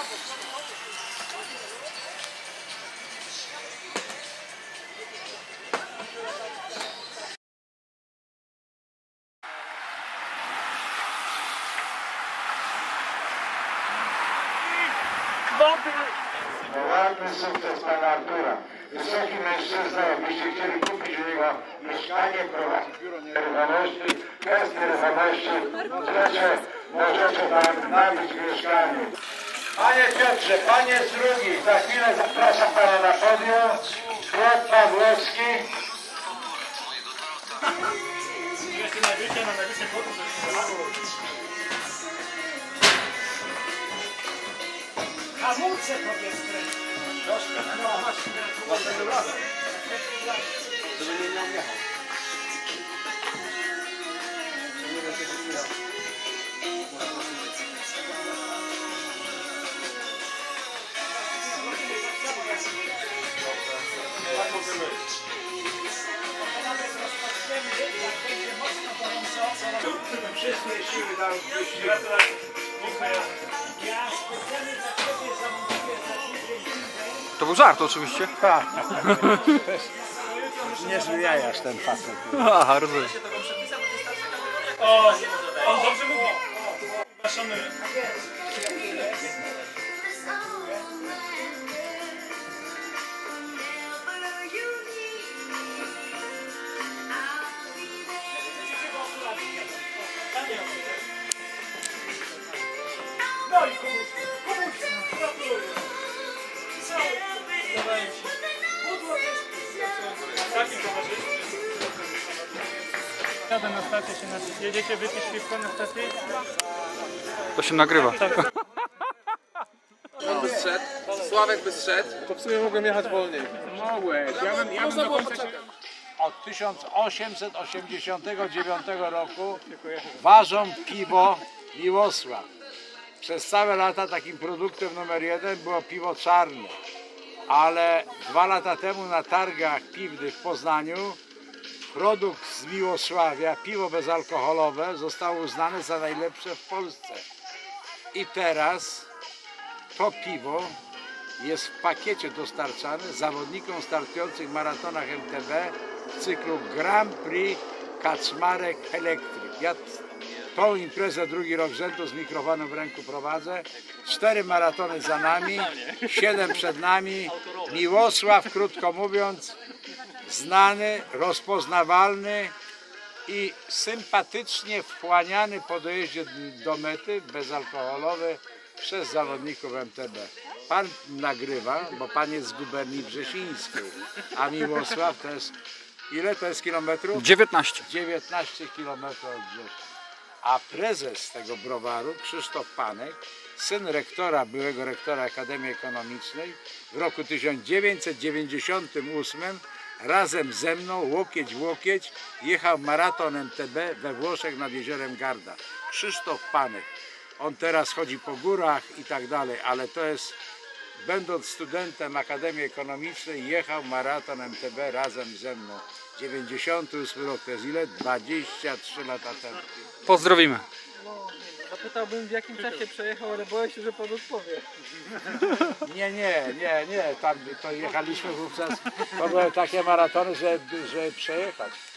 Ładny sukces pana Artura. Wysoki mężczyzna, jakbyście chcieli kupić u niego mieszkanie, prowadzi biuro nieruchomości, bez nieruchomości, możecie nam nabyć mieszkanie. Panie Piotrze, panie z drugi, za chwilę zapraszam pana na podium. Piotr Pawłowski. Hamulce tobie skręci. Troszkę, no masz następnym razem. Żeby nie miał jechał. Nie wiem, kiedy chwila. Tak może być. Nawet rozpoczniemy, jak będzie mocno gorąco. Wszystkie siły dały wyjść. Gratulacje. Dziękuję. Ja specjalnie dla Ciebie zamontuję za tydzień. To był żart oczywiście. Tak. Nie zwijajasz ten facet. Aha, rozumiem. O, on dobrze mówi. Waszony. No i komuś, gratuluję. Takim towarzystwie. Jadę na stację się napić. Jedziecie wypić piwko na stacji? To się nagrywa. On by zszedł, Sławek by zszedł. To w sumie mogłem jechać wolniej. Mogłeś. Ja bym do końca się... Od 1889 roku ważą piwo Miłosław. Przez całe lata takim produktem numer 1 było piwo czarne. Ale 2 lata temu na targach piwnych w Poznaniu produkt z Miłosławia, piwo bezalkoholowe, zostało uznane za najlepsze w Polsce. I teraz to piwo jest w pakiecie dostarczane zawodnikom startujących w maratonach MTB w cyklu Grand Prix Kaczmarek Elektryk. Ja tą imprezę drugi rok rzędu z mikrofonem w ręku prowadzę. 4 maratony za nami, 7 przed nami. Miłosław, krótko mówiąc, znany, rozpoznawalny i sympatycznie wchłaniany po dojeździe do mety, bezalkoholowy, przez zawodników MTB. Pan nagrywa, bo pan jest z guberni Wrzesińskiej, a Miłosław to jest, ile to jest kilometrów? 19. 19 kilometrów od Wrześni. A prezes tego browaru, Krzysztof Panek, syn rektora, byłego rektora Akademii Ekonomicznej, w roku 1998 razem ze mną, łokieć w łokieć, jechał maraton MTB we Włoszech nad jeziorem Garda. Krzysztof Panek. On teraz chodzi po górach i tak dalej, ale to jest, będąc studentem Akademii Ekonomicznej, jechał maraton MTB razem ze mną. 98 rok, to jest ile? 23 lata temu. Pozdrowimy. No, zapytałbym w jakim czasie przejechał, ale boję się, że pan odpowie. Nie, tam to jechaliśmy wówczas, to były takie maratony, żeby przejechać.